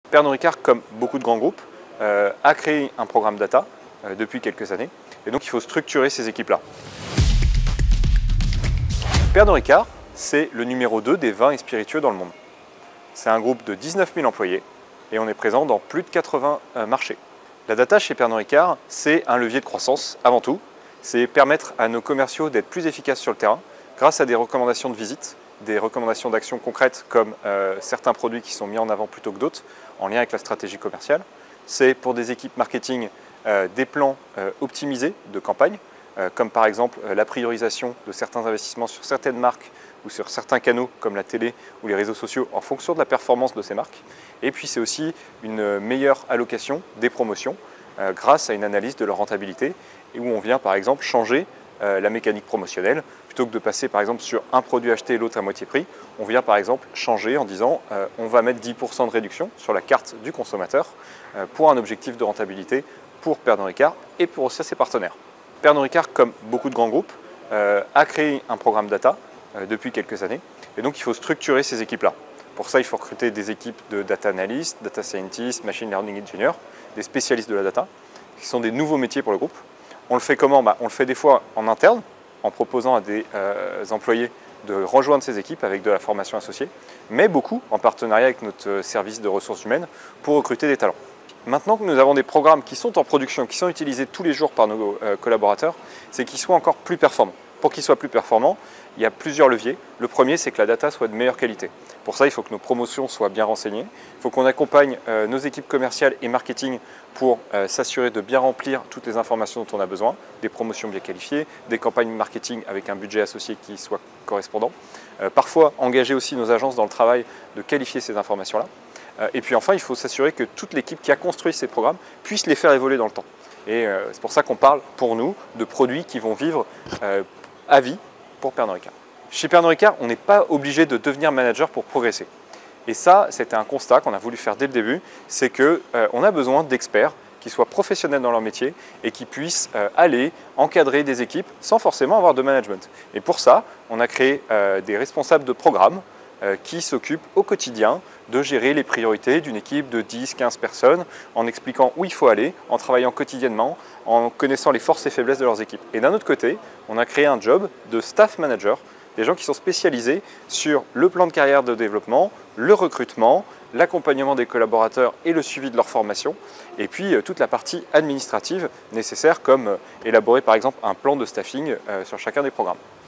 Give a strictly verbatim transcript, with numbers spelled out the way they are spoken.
Pernod Ricard, comme beaucoup de grands groupes, euh, a créé un programme data euh, depuis quelques années. Et donc, il faut structurer ces équipes-là. Pernod Ricard, c'est le numéro deux des vins et spiritueux dans le monde. C'est un groupe de dix-neuf mille employés et on est présent dans plus de quatre-vingts euh, marchés. La data chez Pernod Ricard, c'est un levier de croissance avant tout. C'est permettre à nos commerciaux d'être plus efficaces sur le terrain grâce à des recommandations de visite, des recommandations d'actions concrètes comme euh, certains produits qui sont mis en avant plutôt que d'autres en lien avec la stratégie commerciale. C'est pour des équipes marketing euh, des plans euh, optimisés de campagne, euh, comme par exemple euh, la priorisation de certains investissements sur certaines marques ou sur certains canaux comme la télé ou les réseaux sociaux en fonction de la performance de ces marques. Et puis c'est aussi une meilleure allocation des promotions euh, grâce à une analyse de leur rentabilité et où on vient par exemple changer euh, la mécanique promotionnelle. Plutôt que de passer par exemple sur un produit acheté et l'autre à moitié prix, on vient par exemple changer en disant euh, on va mettre dix pour cent de réduction sur la carte du consommateur euh, pour un objectif de rentabilité pour Pernod Ricard et pour aussi ses partenaires. Pernod Ricard, comme beaucoup de grands groupes, euh, a créé un programme data euh, depuis quelques années et donc il faut structurer ces équipes-là. Pour ça, il faut recruter des équipes de data analysts, data scientists, machine learning engineers, des spécialistes de la data, qui sont des nouveaux métiers pour le groupe. On le fait comment? bah, On le fait des fois en interne, en proposant à des euh, employés de rejoindre ces équipes avec de la formation associée, mais beaucoup en partenariat avec notre service de ressources humaines pour recruter des talents. Maintenant que nous avons des programmes qui sont en production, qui sont utilisés tous les jours par nos euh, collaborateurs, c'est qu'ils soient encore plus performants. Pour qu'ils soient plus performants, il y a plusieurs leviers. Le premier, c'est que la data soit de meilleure qualité. Pour ça, il faut que nos promotions soient bien renseignées. Il faut qu'on accompagne euh, nos équipes commerciales et marketing pour euh, s'assurer de bien remplir toutes les informations dont on a besoin, des promotions bien qualifiées, des campagnes marketing avec un budget associé qui soit correspondant. Euh, parfois, engager aussi nos agences dans le travail de qualifier ces informations-là. Euh, et puis enfin, il faut s'assurer que toute l'équipe qui a construit ces programmes puisse les faire évoluer dans le temps. Et euh, c'est pour ça qu'on parle, pour nous, de produits qui vont vivre euh, à vie pour Pernod Ricard. Chez Pernod Ricard, on n'est pas obligé de devenir manager pour progresser. Et ça, c'était un constat qu'on a voulu faire dès le début, c'est qu'on euh, a besoin d'experts qui soient professionnels dans leur métier et qui puissent euh, aller encadrer des équipes sans forcément avoir de management. Et pour ça, on a créé euh, des responsables de programme euh, qui s'occupent au quotidien de gérer les priorités d'une équipe de dix à quinze personnes en expliquant où il faut aller, en travaillant quotidiennement, en connaissant les forces et faiblesses de leurs équipes. Et d'un autre côté, on a créé un job de staff manager, des gens qui sont spécialisés sur le plan de carrière de développement, le recrutement, l'accompagnement des collaborateurs et le suivi de leur formation, et puis euh, toute la partie administrative nécessaire comme euh, élaborer par exemple un plan de staffing euh, sur chacun des programmes.